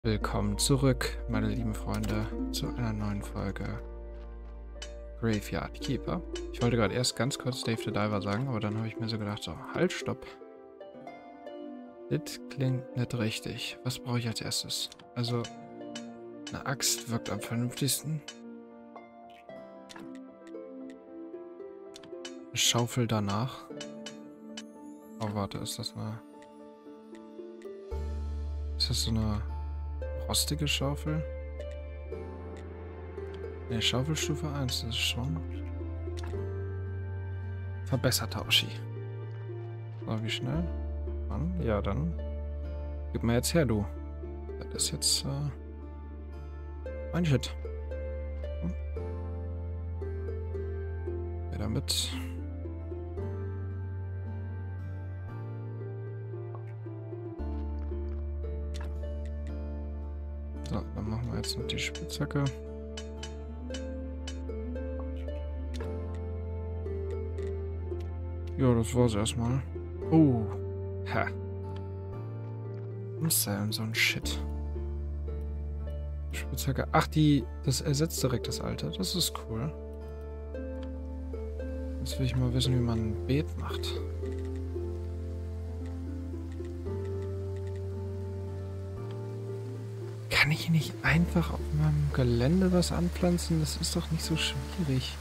Willkommen zurück, meine lieben Freunde, zu einer neuen Folge Graveyard Keeper. Ich wollte gerade erst ganz kurz Dave the Diver sagen, aber dann habe ich mir so gedacht, so, halt, stopp. Das klingt nicht richtig. Was brauche ich als erstes? Also, eine Axt wirkt am vernünftigsten. Eine Schaufel danach. Oh, warte, ist das so eine rostige Schaufel? Ne, Schaufelstufe 1, das ist schon verbessert, Tauschi. So, wie schnell? Wann? Ja, dann gib mal jetzt her, du. Das ist jetzt mein Shit. Hm? Wer damit? So, dann machen wir jetzt noch die Spitzhacke. Ja, das war's erstmal. Oh. Ha. Was denn so ein Shit? Spitzhacke. Ach, das ersetzt direkt das alte. Das ist cool. Jetzt will ich mal wissen, wie man ein Beet macht. Kann ich nicht einfach auf meinem Gelände was anpflanzen? Das ist doch nicht so schwierig.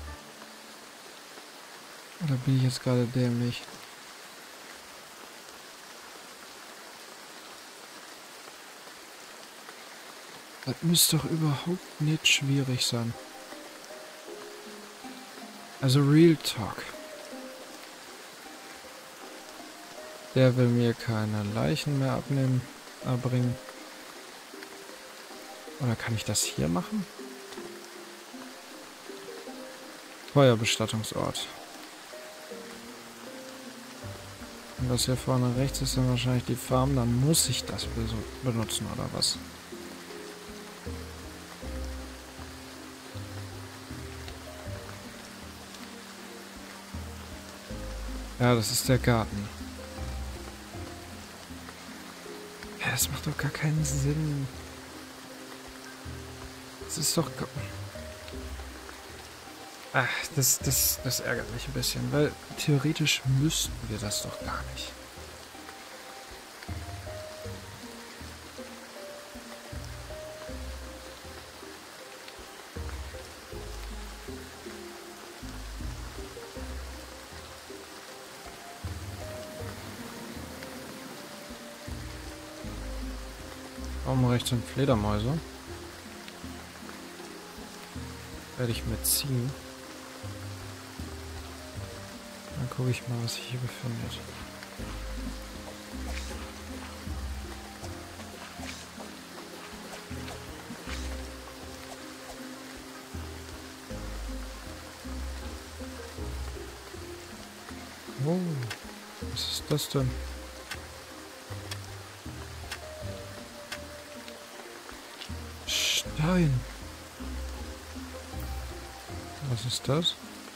Oder bin ich jetzt gerade dämlich? Das müsste doch überhaupt nicht schwierig sein. Also Real Talk. Der will mir keine Leichen mehr erbringen. Oder kann ich das hier machen? Feuerbestattungsort. Und das hier vorne rechts ist dann wahrscheinlich die Farm. Dann muss ich das benutzen, oder was? Ja, das ist der Garten. Ja, das macht doch gar keinen Sinn. Das ist doch... Ach, das ärgert mich ein bisschen, weil theoretisch müssten wir das doch gar nicht. Warum rechts sind Fledermäuse? Werde ich mitziehen. Dann gucke ich mal, was sich hier befindet. Oh, was ist das denn? Stein. Was ist das?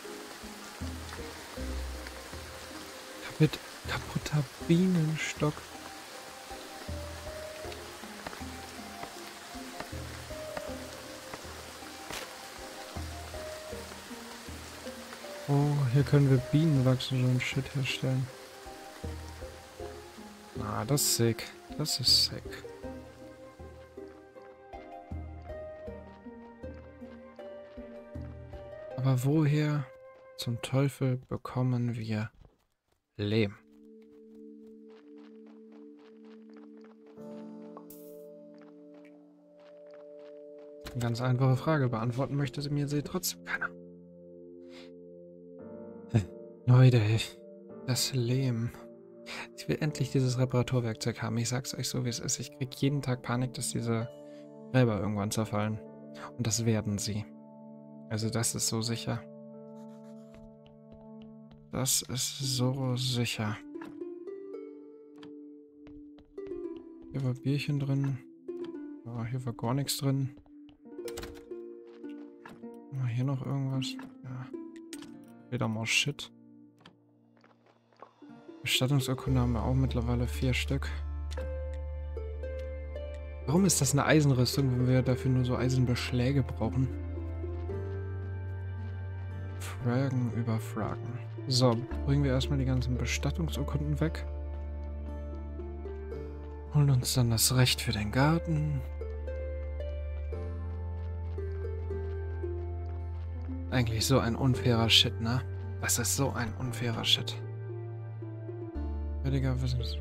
Mit kaputter Bienenstock. Oh, hier können wir Bienenwachs und so ein Shit herstellen. Ah, das ist sick. Das ist sick. Aber woher zum Teufel bekommen wir Lehm? Eine ganz einfache Frage. Beantworten möchte sie mir trotzdem keiner. Leute, das Lehm. Ich will endlich dieses Reparaturwerkzeug haben. Ich sag's euch so, wie es ist. Ich krieg jeden Tag Panik, dass diese Gräber irgendwann zerfallen. Und das werden sie. Also das ist so sicher. Das ist so sicher. Hier war Bierchen drin. Oh, hier war gar nichts drin. War hier noch irgendwas? Ja. Wieder mal Shit. Bestattungsurkunde haben wir auch mittlerweile 4 Stück. Warum ist das eine Eisenrüstung, wenn wir dafür nur so Eisenbeschläge brauchen? Fragen über Fragen. So, bringen wir erstmal die ganzen Bestattungsurkunden weg. Holen uns dann das Recht für den Garten. Eigentlich so ein unfairer Shit, ne? Das ist so ein unfairer Shit. Fertiger Wissens.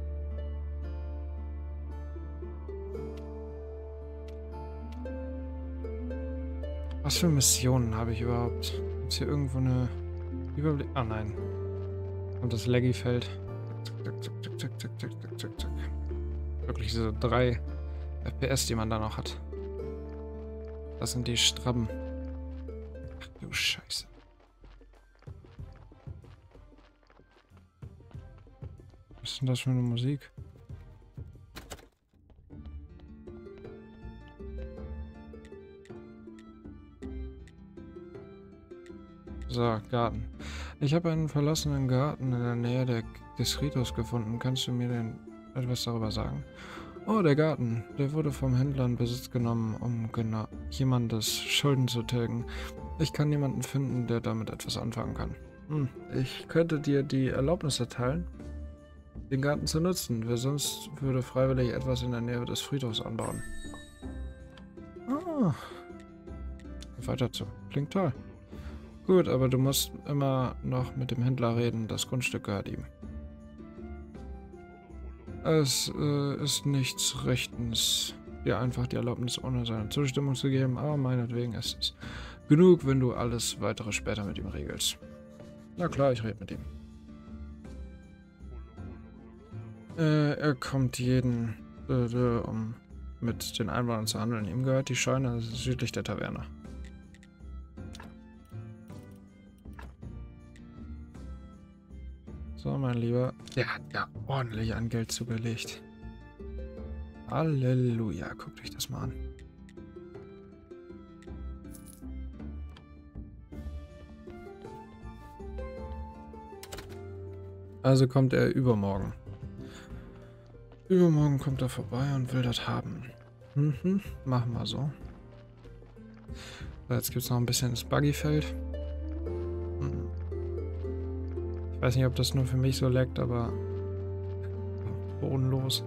Was für Missionen habe ich überhaupt? Ist hier irgendwo eine Überblick? Ah nein. Und das Laggy-Feld. Zack, zack, zack, zack, zack, zack, zack, zack, zack. Wirklich so 3 FPS, die man da noch hat. Das sind die Strabben. Ach du Scheiße. Was ist denn das für eine Musik? So, Garten. Ich habe einen verlassenen Garten in der Nähe des Friedhofs gefunden. Kannst du mir denn etwas darüber sagen? Oh, der Garten. Der wurde vom Händler in Besitz genommen, um jemandes Schulden zu tilgen. Ich kann niemanden finden, der damit etwas anfangen kann. Ich könnte dir die Erlaubnis erteilen, den Garten zu nutzen. Wer sonst würde freiwillig etwas in der Nähe des Friedhofs anbauen? Ah. Weiter zu. Klingt toll. Gut, aber du musst immer noch mit dem Händler reden. Das Grundstück gehört ihm. Es ist nichts Rechtens, dir einfach die Erlaubnis ohne seine Zustimmung zu geben, aber meinetwegen ist es genug, wenn du alles weitere später mit ihm regelst. Na klar, ich rede mit ihm. Er kommt um mit den Einwohnern zu handeln. Ihm gehört die Scheune südlich der Taverne. So, mein Lieber. Der hat ja ordentlich an Geld zugelegt. Halleluja. Guckt euch das mal an. Also kommt er übermorgen. Übermorgen kommt er vorbei und will das haben. Machen wir so. Jetzt gibt es noch ein bisschen das Buggyfeld. Ich weiß nicht, ob das nur für mich so leckt, aber bodenlos.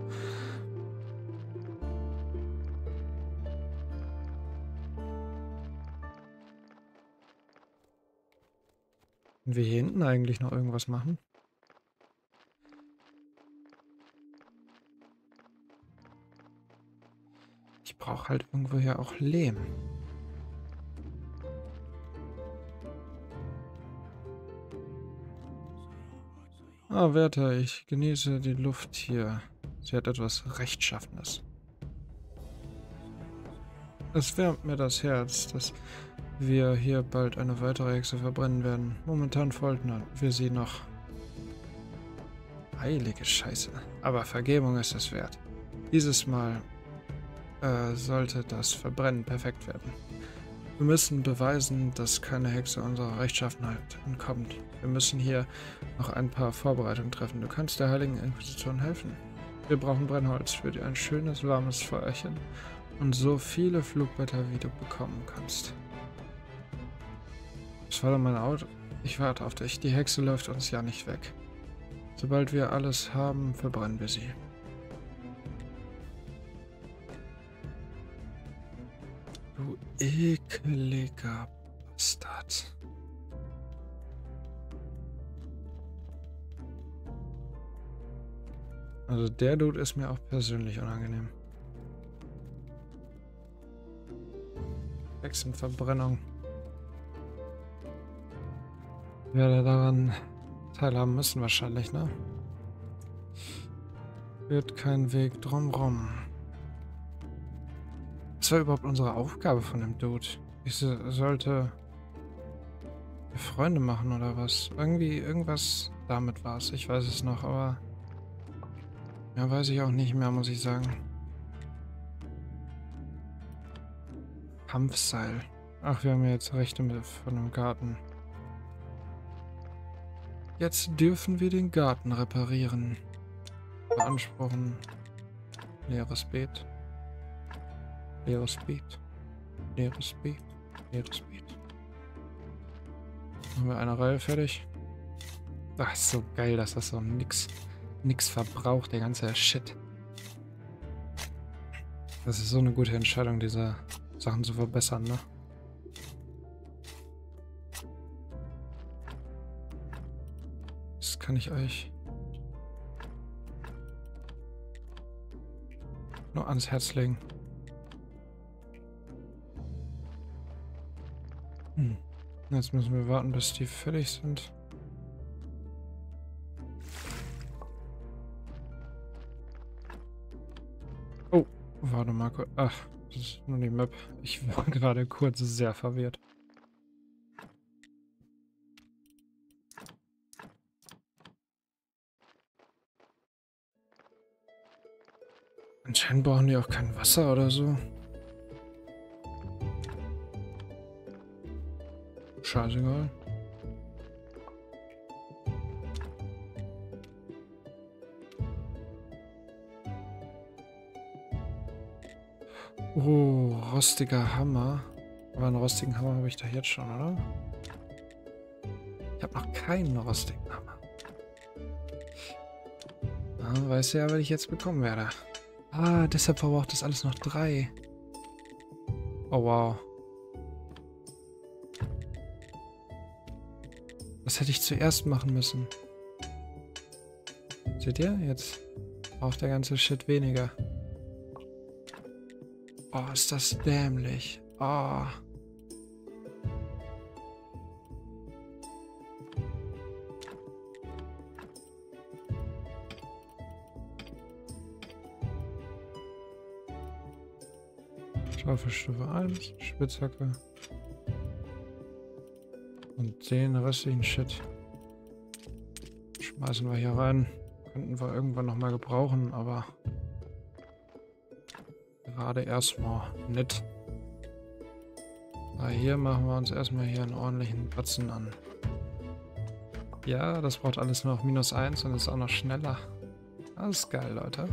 Können wir hier hinten eigentlich noch irgendwas machen? Ich brauche halt irgendwo hier auch Lehm. Ah, Wärter, ich genieße die Luft hier. Sie hat etwas Rechtschaffenes. Es wärmt mir das Herz, dass wir hier bald eine weitere Hexe verbrennen werden. Momentan foltern wir sie noch. Heilige Scheiße. Aber Vergebung ist es wert. Dieses Mal sollte das Verbrennen perfekt werden. Wir müssen beweisen, dass keine Hexe unserer Rechtschaffenheit entkommt. Wir müssen hier noch ein paar Vorbereitungen treffen. Du kannst der Heiligen Inquisition helfen. Wir brauchen Brennholz für ein schönes, warmes Feuerchen und so viele Flugblätter, wie du bekommen kannst. Das war doch mein Auto. Ich warte auf dich. Die Hexe läuft uns ja nicht weg. Sobald wir alles haben, verbrennen wir sie. Du ekeliger Bastard. Also der Dude ist mir auch persönlich unangenehm. Hexenverbrennung. Ich werde daran teilhaben müssen wahrscheinlich, ne? Wird kein Weg drumrum. Was war überhaupt unsere Aufgabe von dem Dude? Ich sollte Freunde machen oder was? Irgendwas damit war es. Ich weiß es noch, aber ja, weiß ich auch nicht mehr, muss ich sagen. Kampfseil. Ach, wir haben ja jetzt Rechte von dem Garten. Jetzt dürfen wir den Garten reparieren. Beanspruchen. Leeres Beet. Leeres Beet. Leeres Beet. Leeres Beet. Haben wir eine Reihe fertig. Ach, ist so geil, dass das so nix verbraucht, der ganze Shit. Das ist so eine gute Entscheidung, diese Sachen zu verbessern, ne? Das kann ich euch nur ans Herz legen. Jetzt müssen wir warten, bis die fertig sind. Oh, warte mal kurz. Ach, das ist nur die Map. Ich war gerade kurz sehr verwirrt. Anscheinend brauchen die auch kein Wasser oder so. Scheißegal. Oh, rostiger Hammer. Aber einen rostigen Hammer habe ich doch jetzt schon, oder? Ich habe noch keinen rostigen Hammer. Ah, weiß ja, was ich jetzt bekommen werde. Ah, deshalb verbraucht das alles noch 3. Oh, wow. Das hätte ich zuerst machen müssen. Seht ihr? Jetzt braucht der ganze Shit weniger. Oh, ist das dämlich. Oh. Schaufelstufe 1, Spitzhacke. Und den restlichen Shit schmeißen wir hier rein. Könnten wir irgendwann nochmal gebrauchen, aber gerade erstmal nicht. Aber hier machen wir uns erstmal hier einen ordentlichen Batzen an. Ja, das braucht alles nur noch -1 und ist auch noch schneller. Das ist geil, Leute.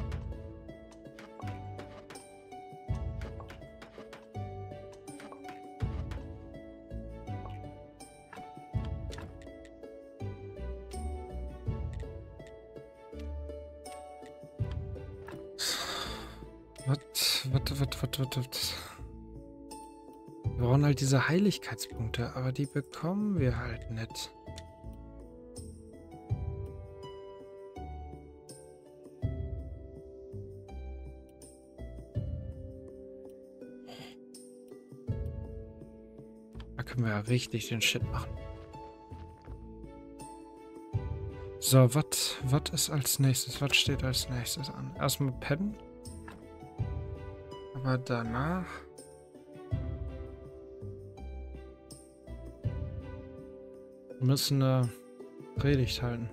Was? Wir brauchen halt diese Heiligkeitspunkte, aber die bekommen wir halt nicht. Da können wir ja richtig den Shit machen. So, was ist als nächstes? Was steht als nächstes an? Erstmal pennen. Aber danach... Wir müssen eine Predigt halten.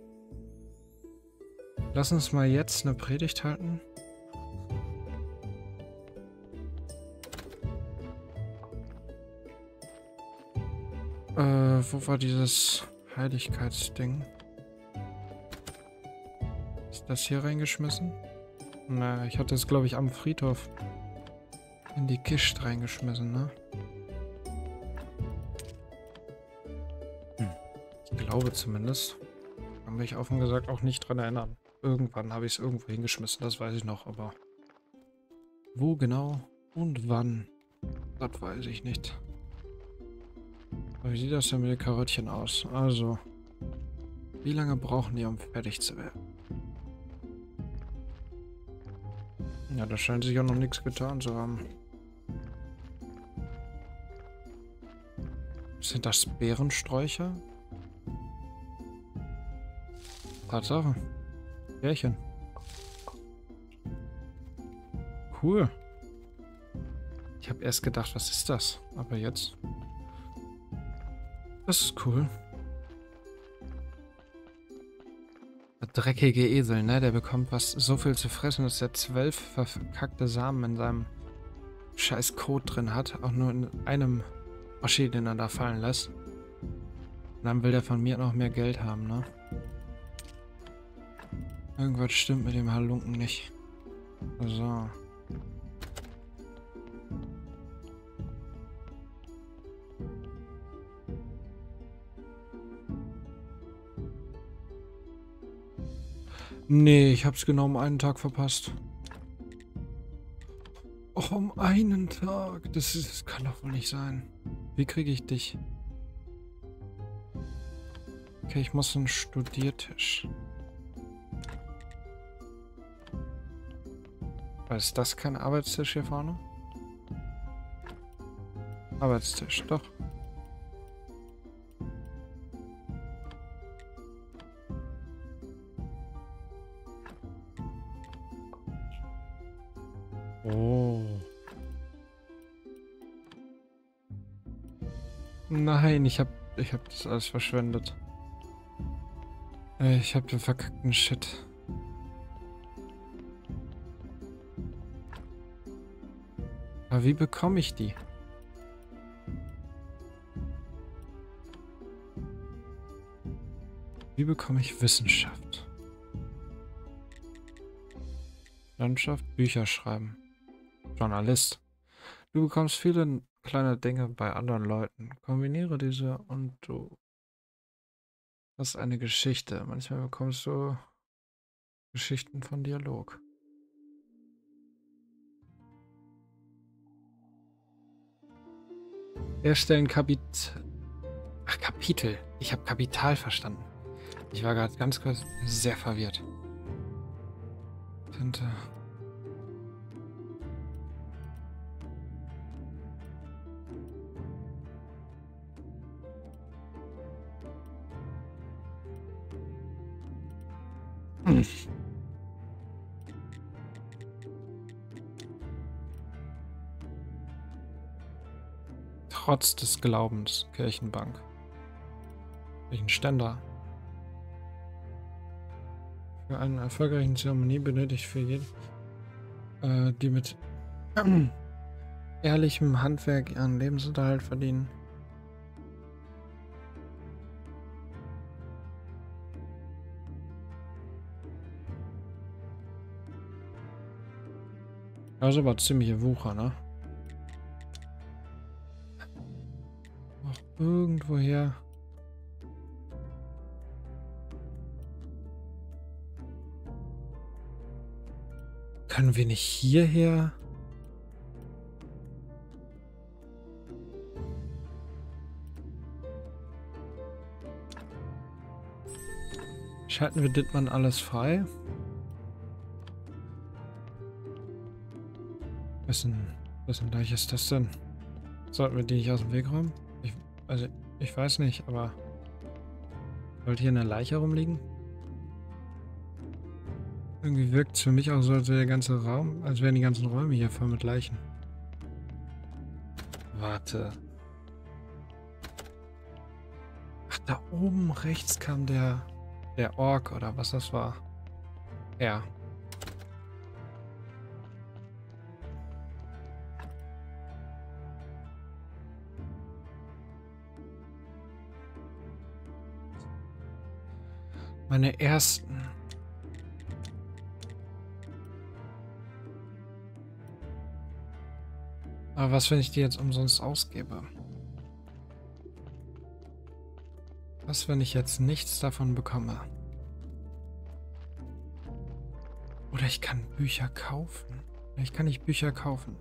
Lass uns mal jetzt eine Predigt halten. Wo war dieses Heiligkeitsding? Ist das hier reingeschmissen? Na, ich hatte es, glaube ich, am Friedhof in die Kiste reingeschmissen, ne? Ich glaube zumindest. Kann mich offen gesagt auch nicht dran erinnern. Irgendwann habe ich es irgendwo hingeschmissen, das weiß ich noch, aber wo genau und wann, das weiß ich nicht. Aber wie sieht das denn mit den Karottchen aus? Also, wie lange brauchen die, um fertig zu werden? Ja, da scheint sich auch noch nichts getan zu haben. Sind das Beerensträucher? Tatsache. Bärchen. Cool. Ich habe erst gedacht, was ist das? Aber jetzt... Das ist cool. Der dreckige Esel, ne? Der bekommt was so viel zu fressen, dass er 12 verkackte Samen in seinem scheiß Kot drin hat. Auch nur in einem Oschi, den er da fallen lässt. Und dann will der von mir noch mehr Geld haben, ne? Irgendwas stimmt mit dem Halunken nicht. So. Nee, ich hab's genau um einen Tag verpasst. Och, um einen Tag. Das kann doch wohl nicht sein. Wie kriege ich dich? Okay, ich muss einen Studiertisch. Was ist das, kein Arbeitstisch hier vorne? Arbeitstisch, doch. Oh. Nein, ich hab das alles verschwendet. Ich hab den verkackten Shit. Aber wie bekomme ich die? Wie bekomme ich Wissenschaft? Landschaft, Bücher schreiben. Journalist. Du bekommst viele kleine Dinge bei anderen Leuten. Kombiniere diese und du hast eine Geschichte. Manchmal bekommst du Geschichten von Dialog. Erstellen Kapitel. Ich habe Kapital verstanden. Ich war gerade ganz kurz sehr verwirrt. Tinte. Trotz des Glaubens, Kirchenbank. Kirchenständer. Für eine erfolgreiche Zeremonie benötigt für jeden, die mit ehrlichem Handwerk ihren Lebensunterhalt verdienen. Also war ziemliche Wucher, ne? Auch irgendwoher. Können wir nicht hierher? Schalten wir Dittmann alles frei? Wessen Leiche ist das denn? Sollten wir die nicht aus dem Weg räumen? Ich weiß nicht, aber sollte hier eine Leiche rumliegen? Irgendwie wirkt es für mich auch so, als wäre der ganze Raum, als wären die ganzen Räume hier voll mit Leichen. Warte. Ach, da oben rechts kam der Ork oder was das war. Ja. Meine ersten. Aber was, wenn ich die jetzt umsonst ausgebe? Was, wenn ich jetzt nichts davon bekomme? Oder ich kann Bücher kaufen. Ich kann nicht Bücher kaufen.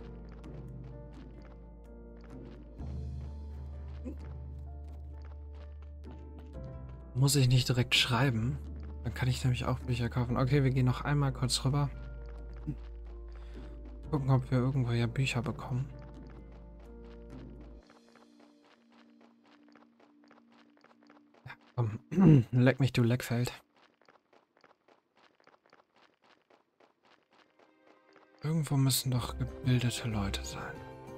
Muss ich nicht direkt schreiben? Dann kann ich nämlich auch Bücher kaufen. Okay, wir gehen noch einmal kurz rüber. Gucken, ob wir irgendwo ja Bücher bekommen. Ja, komm. Leck mich, du Leckfeld. Irgendwo müssen doch gebildete Leute sein.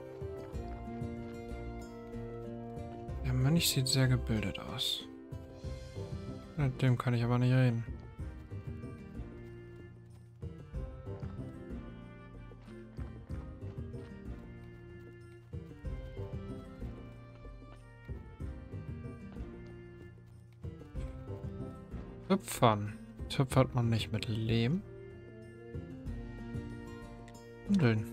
Der Mönch sieht sehr gebildet aus. Mit dem kann ich aber nicht reden. Töpfern. Töpfert man nicht mit Lehm? Handeln.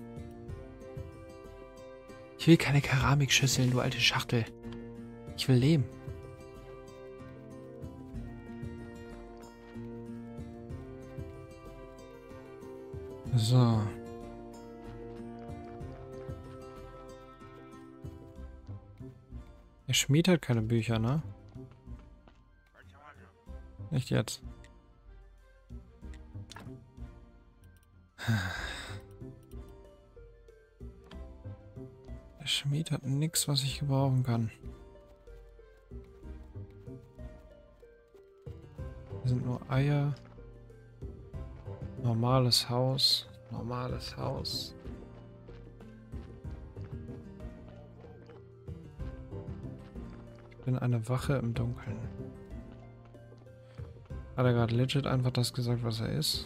Ich will keine Keramikschüsseln, du alte Schachtel. Ich will Lehm. So. Der Schmied hat keine Bücher, ne? Nicht jetzt. Der Schmied hat nichts, was ich gebrauchen kann. Hier sind nur Eier. Normales Haus. Normales Haus. Ich bin eine Wache im Dunkeln. Hat er gerade legit einfach das gesagt, was er ist?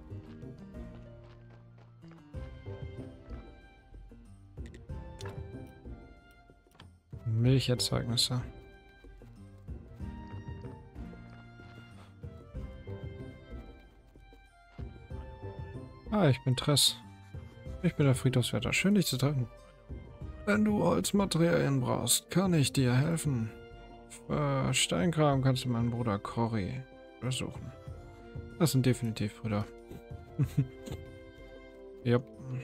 Milcherzeugnisse. Ah, ich bin Tress. Ich bin der Friedhofswärter. Schön, dich zu treffen. Wenn du Holzmaterialien brauchst, kann ich dir helfen. Für Steinkram kannst du meinen Bruder Cory besuchen. Das sind definitiv Brüder. Yep.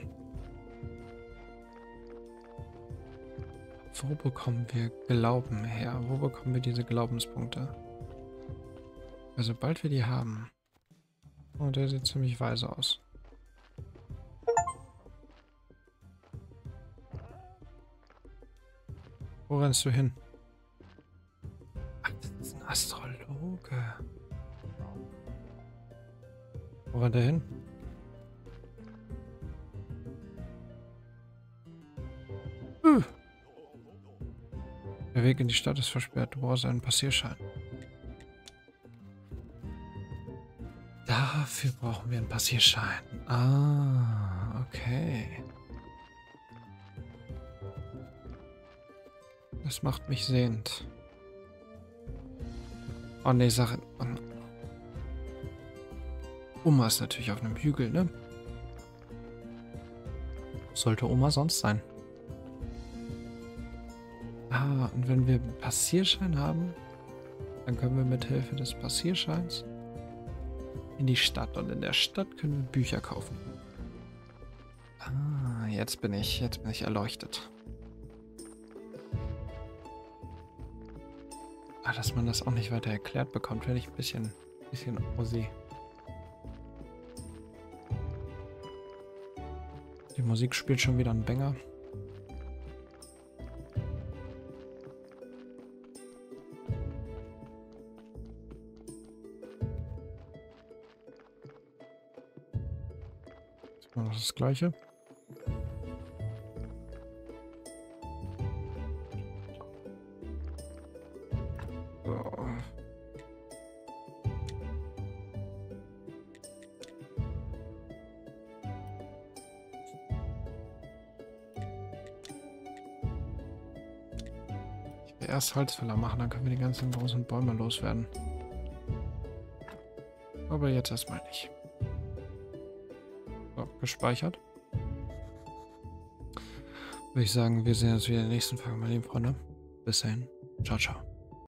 Wo bekommen wir Glauben her? Wo bekommen wir diese Glaubenspunkte? Also sobald wir die haben. Oh, der sieht ziemlich weise aus. Wo rennst du hin? Ach, das ist ein Astrologe. Wo rennt er hin? Der Weg in die Stadt ist versperrt. Du brauchst einen Passierschein. Dafür brauchen wir einen Passierschein. Ah, okay. Das macht mich sehend. Oh ne, Sache. Oma ist natürlich auf einem Hügel, ne? Sollte Oma sonst sein. Ah, und wenn wir einen Passierschein haben, dann können wir mit Hilfe des Passierscheins in die Stadt. Und in der Stadt können wir Bücher kaufen. Ah, jetzt bin ich erleuchtet. Ah, dass man das auch nicht weiter erklärt bekommt, finde ich ein bisschen ossi. Die Musik spielt schon wieder einen Banger. Jetzt mal noch das Gleiche. So. Ich will erst Holzfäller machen, dann können wir die ganzen großen Bäume loswerden. Aber jetzt erstmal nicht. So, gespeichert. Würde ich sagen, wir sehen uns wieder in der nächsten Folge, meine lieben Freunde. Bis dahin. Ciao, ciao.